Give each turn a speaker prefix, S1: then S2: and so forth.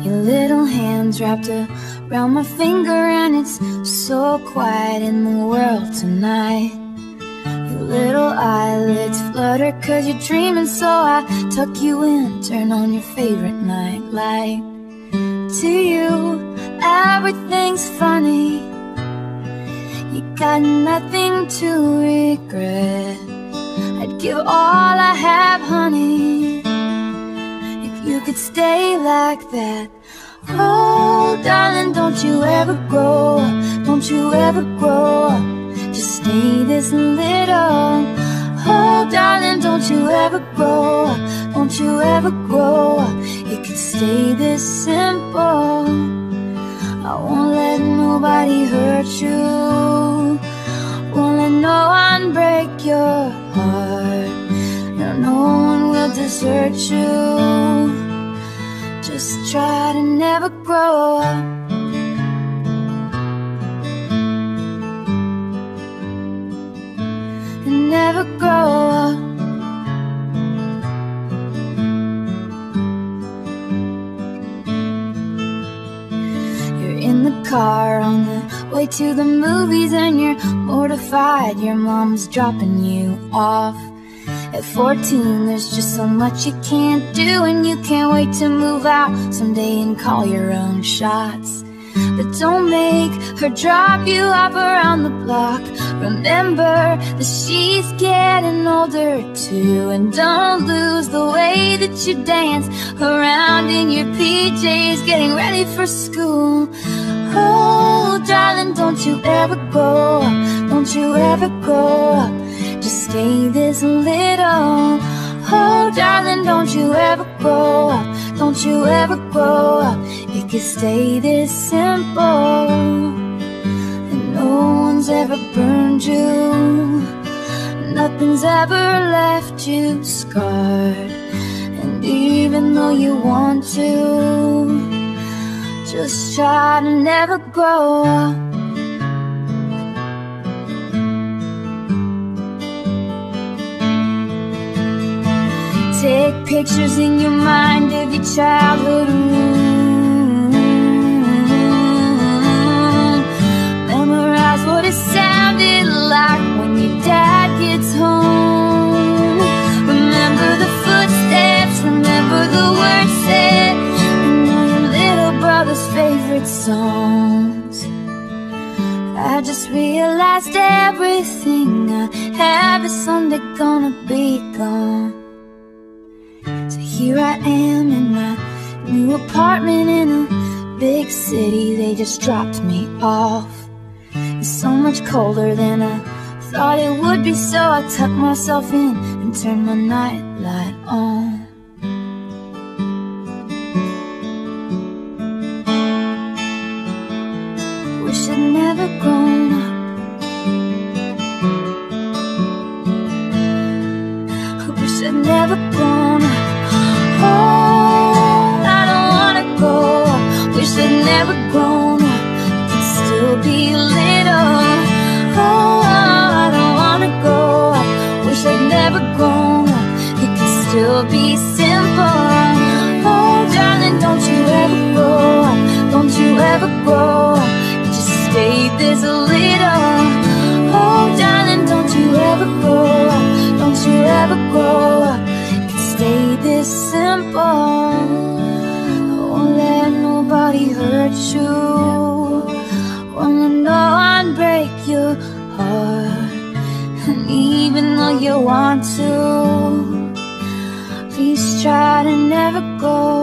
S1: Your little hands wrapped around my finger, and it's so quiet in the world tonight. Your little eyelids flutter 'cause you're dreaming, so I tuck you in, turn on your favorite night light. To you, everything's funny. You got nothing to regret. I'd give all I have, honey, if you could stay like that. Oh, darling, don't you ever grow up, don't you ever grow up, just stay this little. Oh, darling, don't you ever grow up, don't you ever grow up, it could stay this simple. I won't let nobody hurt you, won't let no one break your heart. No one will desert you. Just try to never grow up. And never grow up. You're in the car on the way to the movies, and you're mortified your mom's dropping you off. At 14, there's just so much you can't do, and you can't wait to move out someday and call your own shots. But don't make her drop you off around the block. Remember that she's getting older too, and don't lose the way that you dance around in your PJs getting ready for school. Oh, darling, don't you ever grow up, don't you ever grow up, just stay this little. Oh, darling, don't you ever grow up, don't you ever grow up, it could stay this simple. And no one's ever burned you, nothing's ever left you scarred. And even though you want to, just try to never grow up. Take pictures in your mind of your childhood room. Memorize what it sounded like when your dad gets home. Remember the footsteps, remember the words said, and all your little brother's favorite songs. I just realized everything I have is someday gonna be gone. So here I am in my new apartment in a big city. They just dropped me off. It's so much colder than I thought it would be, so I tucked myself in and turned my night light on. Wish I'd never grown up. I wish I'd never grown up. Oh, I don't wanna grow up. Wish I'd never grown up, could still be little. Oh, I don't wanna grow up. Wish I'd never grown up, it could still be simple. Oh, darling, don't you ever grow up, don't you ever grow up, just stay this little. Oh, darling, don't you ever grow up, don't you ever grow up, stay this simple. I won't let nobody hurt you, won't let no one break your heart. And even though you want to, please try to never go